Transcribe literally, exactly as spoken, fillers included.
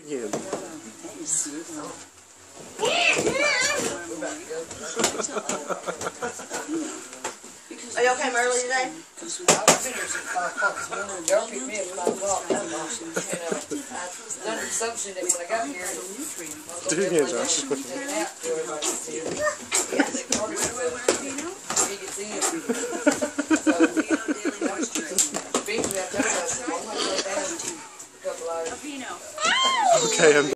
again. Are you okay early today? I was finished at five o'clock this morning. Y'all picked me at five o'clock. And, uh, done the assumption that when I got here, I was Do going it to again, take Josh. a nap till everybody gets in. He gets in. So, eventually I told her, I said, well, I'm going to go down a couple hours. Okay, I'm